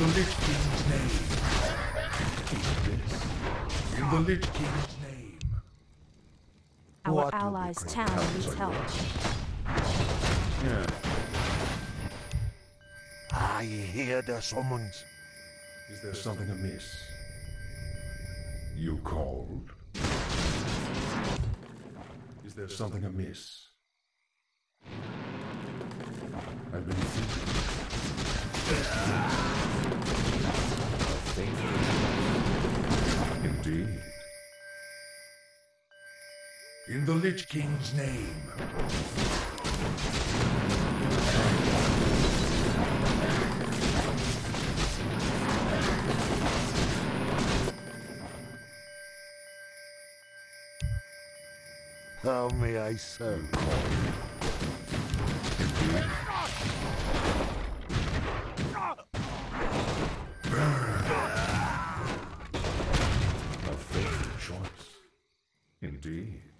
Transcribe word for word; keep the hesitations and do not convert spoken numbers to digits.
the Lich King's name. In the Lich King's name. Our What allies' will be town great needs help. Yeah. I hear the summons. Is there something amiss? You called? Is there something amiss? I've been thinking. Indeed. In the Lich King's name. How may I serve? A faithful choice. Indeed.